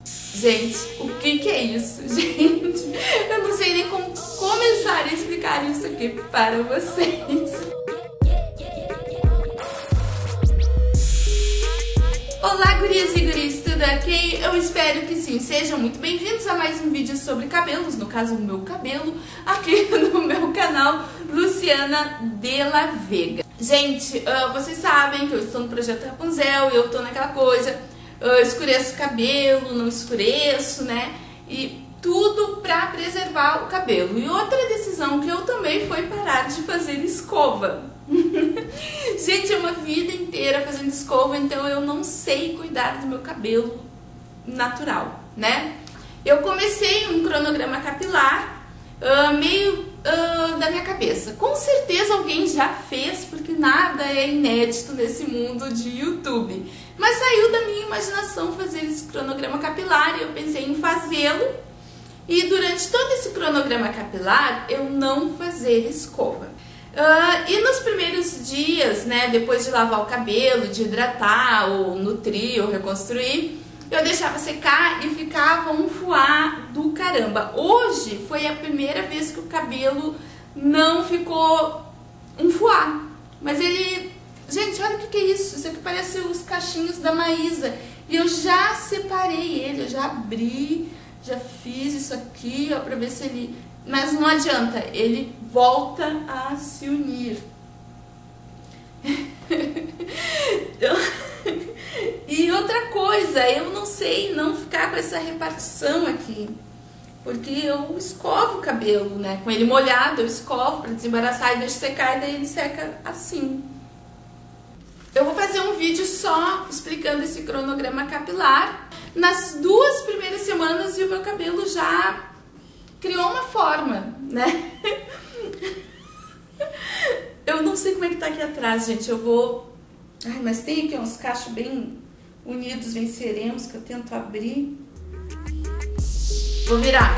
Gente, o que é isso? Gente, eu não sei nem como começar a explicar isso aqui para vocês. Olá, gurias e guris, tudo ok? Eu espero que sim. Sejam muito bem-vindos a mais um vídeo sobre cabelos, no caso o meu cabelo, aqui no meu canal Luciana de la Vega. Gente, vocês sabem que eu estou no projeto Rapunzel e eu tô naquela coisa, escureço o cabelo, não escureço, né? E tudo pra preservar o cabelo. E outra decisão que eu tomei foi parar de fazer escova. Gente, é uma vida inteira fazendo escova, então eu não sei cuidar do meu cabelo natural, né? Eu comecei um cronograma capilar meio da minha cabeça. Com certeza alguém já fez, porque nada é inédito nesse mundo de YouTube. Mas saiu da minha imaginação fazer esse cronograma capilar e eu pensei em fazê-lo. E durante todo esse cronograma capilar, eu não fazer escova. E nos primeiros dias, né, depois de lavar o cabelo, de hidratar, ou nutrir, ou reconstruir, eu deixava secar e ficava um fuá do caramba. Hoje foi a primeira vez que o cabelo não ficou um fuá. Mas ele... Gente, olha o que é isso. Isso aqui parece os cachinhos da Maísa. E eu já separei ele, eu já abri, já fiz isso aqui, ó, pra ver se ele... Mas não adianta, ele volta a se unir. E outra coisa, eu não sei não ficar com essa repartição aqui, porque eu escovo o cabelo, né? Com ele molhado, eu escovo para desembaraçar e deixo secar, e daí ele seca assim. Eu vou fazer um vídeo só explicando esse cronograma capilar nas 2 primeiras semanas e o meu cabelo já criou uma forma, né? Eu não sei como é que tá aqui atrás, gente. Eu vou... Ai, mas tem aqui uns cachos bem unidos, venceremos, que eu tento abrir. Vou virar.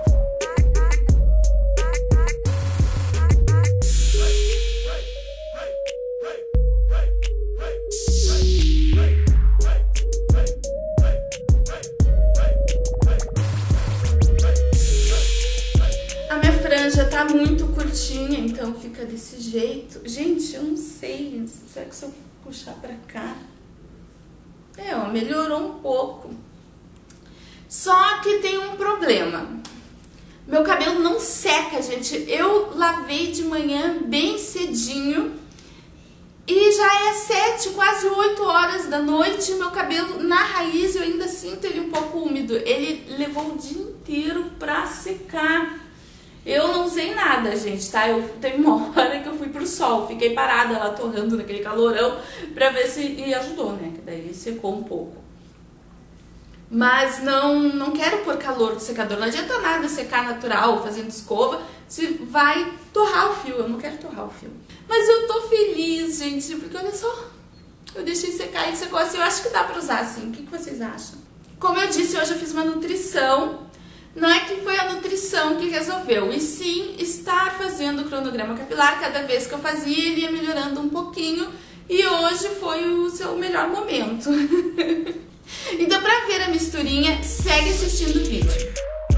Já tá muito curtinha, então fica desse jeito. Gente, eu não sei, será que se eu puxar pra cá? Ó, melhorou um pouco. Só que tem um problema. Meu cabelo não seca, gente. Eu lavei de manhã bem cedinho e já é 7, quase 8 horas da noite. Meu cabelo na raiz eu ainda sinto ele um pouco úmido. Ele levou o dia inteiro pra secar. Eu não usei nada, gente, tá? Teve uma hora que eu fui pro sol, fiquei parada lá torrando naquele calorão pra ver se... E ajudou, né? Que daí secou um pouco. Mas não quero pôr calor do secador. Não adianta nada secar natural, fazendo escova, se vai torrar o fio. Eu não quero torrar o fio. Mas eu tô feliz, gente, porque olha só, eu deixei secar e secou assim. Eu acho que dá pra usar assim. O que vocês acham? Como eu disse, hoje eu fiz uma nutrição. Não é que foi a nutrição que resolveu, e sim estar fazendo o cronograma capilar. Cada vez que eu fazia, ele ia melhorando um pouquinho, e hoje foi o seu melhor momento. Então, pra ver a misturinha, segue assistindo o vídeo.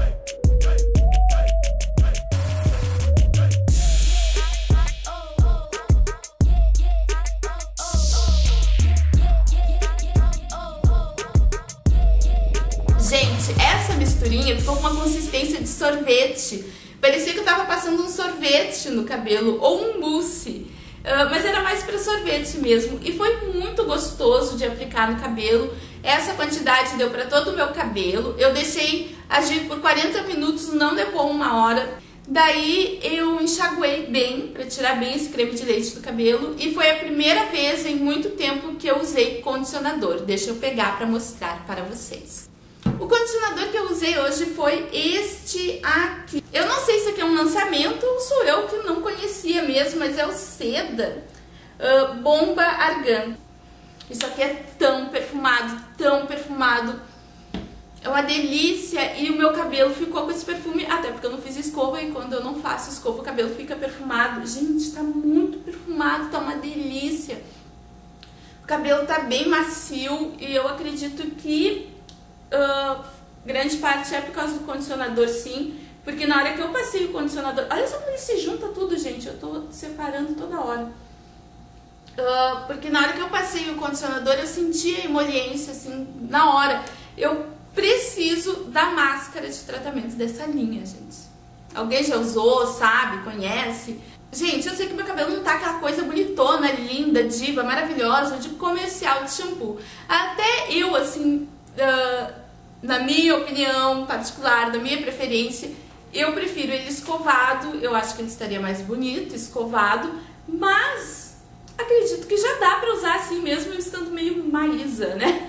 Gente, essa misturinha ficou com uma consistência de sorvete. Parecia que eu tava passando um sorvete no cabelo, ou um mousse. Mas era mais para sorvete mesmo. E foi muito gostoso de aplicar no cabelo. Essa quantidade deu para todo o meu cabelo. Eu deixei agir por 40 minutos, não levou 1 hora. Daí eu enxaguei bem, para tirar bem esse creme de leite do cabelo. E foi a primeira vez em muito tempo que eu usei condicionador. Deixa eu pegar para mostrar para vocês. O condicionador que eu usei hoje foi este aqui. Eu não sei se aqui é um lançamento ou sou eu que não conhecia mesmo, mas é o Seda Bomba Argan. Isso aqui é tão perfumado, tão perfumado. É uma delícia e o meu cabelo ficou com esse perfume, até porque eu não fiz escova e quando eu não faço escova o cabelo fica perfumado. Gente, tá muito perfumado, tá uma delícia. O cabelo tá bem macio e eu acredito que grande parte é por causa do condicionador, sim, porque na hora que eu passei o condicionador, olha só como ele se junta tudo, gente, eu tô separando toda hora. Porque na hora que eu passei o condicionador eu senti a emoliência, assim, na hora. Eu preciso da máscara de tratamento dessa linha, gente. Alguém já usou, sabe, conhece? Gente, eu sei que meu cabelo não tá aquela coisa bonitona, linda, diva, maravilhosa, de comercial de shampoo. Até eu, assim, na minha opinião particular, na minha preferência, eu prefiro ele escovado. Eu acho que ele estaria mais bonito, escovado, mas acredito que já dá pra usar assim mesmo, eu estando meio Maísa, né?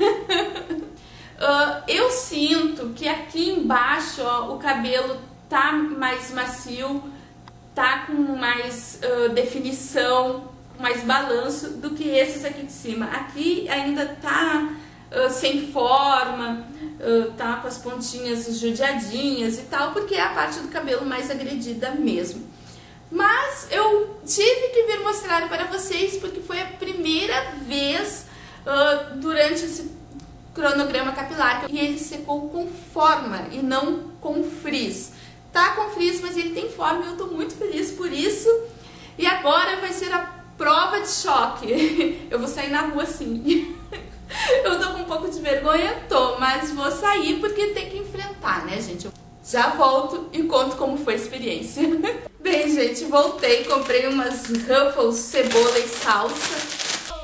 Eu sinto que aqui embaixo, ó, o cabelo tá mais macio, tá com mais definição, com mais balanço do que esses aqui de cima. Aqui ainda tá sem forma, tá com as pontinhas judiadinhas e tal, porque é a parte do cabelo mais agredida mesmo. Mas eu tive que vir mostrar para vocês porque foi a primeira vez durante esse cronograma capilar e ele secou com forma e não com frizz. Tá com frizz, mas ele tem forma e eu tô muito feliz por isso. E agora vai ser a prova de choque. Eu vou sair na rua assim. Eu tô com um pouco de vergonha, mas vou sair porque tem que enfrentar, né, gente? Eu já volto e conto como foi a experiência. Bem, gente, voltei, comprei umas Ruffles, cebola e salsa.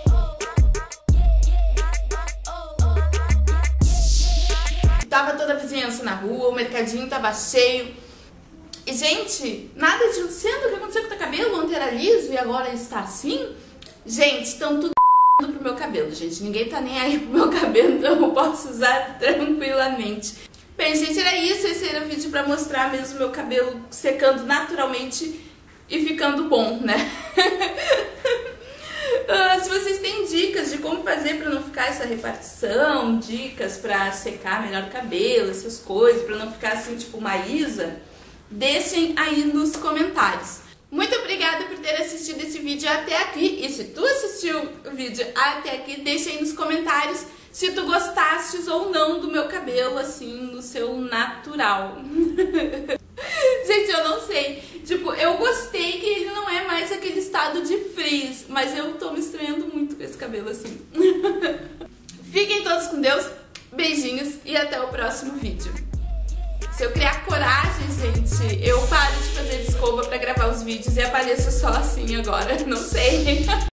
Tava toda a vizinhança na rua, o mercadinho tava cheio. E, gente, nada de Luciano, o que aconteceu com o teu cabelo? Ontem era liso e agora está assim? Gente, estão tudo pro meu cabelo, gente. Ninguém tá nem aí pro meu cabelo, então eu posso usar tranquilamente. Bem, gente, era isso. Esse era o vídeo pra mostrar mesmo meu cabelo secando naturalmente e ficando bom, né? Se vocês têm dicas de como fazer pra não ficar essa repartição, dicas pra secar melhor o cabelo, essas coisas, pra não ficar assim, tipo Maísa, deixem aí nos comentários. Muito obrigada por ter assistido esse vídeo até aqui. E se tu assistiu o vídeo até aqui, deixa aí nos comentários se tu gostastes ou não do meu cabelo, assim, no seu natural. Gente, eu não sei. Tipo, eu gostei que ele não é mais aquele estado de frizz, mas eu tô me estranhando muito com esse cabelo assim. Fiquem todos com Deus, beijinhos e até o próximo vídeo. Se eu criar coragem, gente, eu paro de fazer escova pra gravar os vídeos e apareço só assim agora, não sei.